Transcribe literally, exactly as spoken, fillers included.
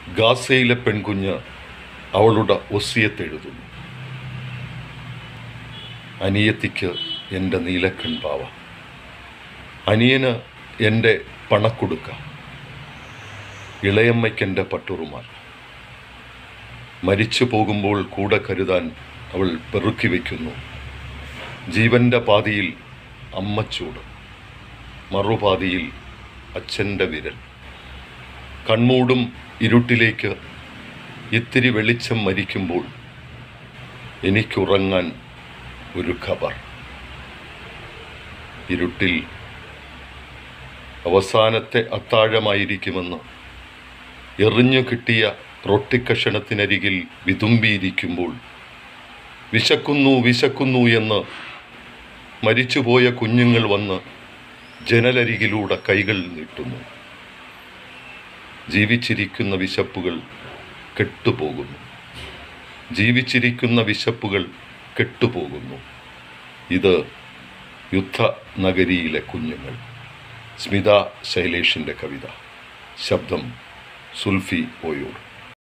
ഗാസയിലെ പെൺകുഞ്ഞ് അവളുടെ ഒസിയത്തെഴുതുന്നു. അനിയത്തിക്ക് എൻ്റെ നീലക്കൺപാവ, അനിയന് എൻ്റെ പണക്കൊടുക്ക, ഇളയമ്മയ്ക്കെൻ്റെ പട്ടുറുമാൽ. മരിച്ചു പോകുമ്പോൾ കൂടെ കരുതാൻ അവൾ പെറുക്കി വയ്ക്കുന്നു. ജീവൻ്റെ പാതിയിൽ അമ്മച്ചൂട്, മറുപാതിയിൽ അച്ഛൻ്റെ വിരൽ. കൺമൂടും ഇരുട്ടിലേക്ക് ഇത്തിരി വെളിച്ചം മരിക്കുമ്പോൾ എനിക്കുറങ്ങാൻ ഒരു ഖബർ. ഇരുട്ടിൽ അവസാനത്തെ അത്താഴമായിരിക്കുമെന്ന് എറിഞ്ഞു കിട്ടിയ റൊട്ടിക്കഷണത്തിനരികിൽ വിതുമ്പിയിരിക്കുമ്പോൾ വിശക്കുന്നു വിശക്കുന്നു എന്ന് മരിച്ചുപോയ കുഞ്ഞുങ്ങൾ വന്ന് ജനലരികിലൂടെ കൈകൾ നീട്ടുന്നു. ജീവിച്ചിരിക്കുന്ന വിശപ്പുകൾ കെട്ടുപോകുന്നു, ജീവിച്ചിരിക്കുന്ന വിശപ്പുകൾ കെട്ടുപോകുന്നു. ഇത് യുദ്ധ നഗരിയിലെ കുഞ്ഞുങ്ങൾ. സ്മിത ശൈലേഷിൻ്റെ കവിത. ശബ്ദം സുൽഫി ഓയൂർ.